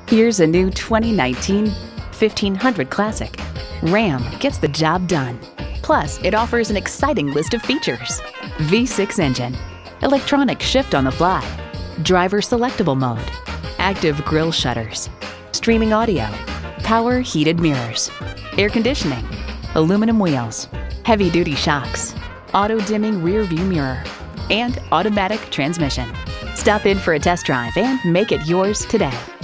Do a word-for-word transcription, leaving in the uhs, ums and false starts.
Here's a new twenty nineteen fifteen hundred Classic. Ram gets the job done. Plus, it offers an exciting list of features. V six engine, electronic shift on the fly, driver selectable mode, active grille shutters, streaming audio, power heated mirrors, air conditioning, aluminum wheels, heavy-duty shocks, auto-dimming rear view mirror, and automatic transmission. Stop in for a test drive and make it yours today.